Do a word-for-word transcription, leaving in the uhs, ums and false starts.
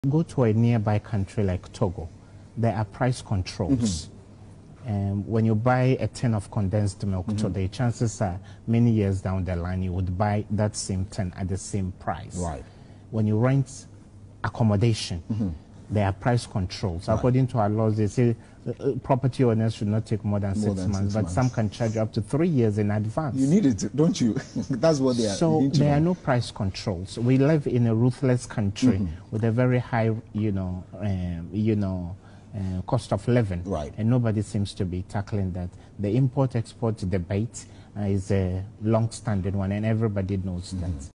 Go to a nearby country like Togo, there are price controls. Mm-hmm. um, when you buy a tin of condensed milk mm-hmm. today, chances are many years down the line you would buy that same tin at the same price. Right. When you rent accommodation, mm-hmm. there are price controls. Right. According to our laws, they say uh, property owners should not take more than more six than months, six but months. Some can charge you up to three years in advance. You need it, don't you? That's what they are. So there know. are no price controls. We live in a ruthless country mm-hmm. with a very high, you know, um, you know, uh, cost of living, right. and nobody seems to be tackling that. The import-export debate uh, is a long-standing one, and everybody knows mm-hmm. that.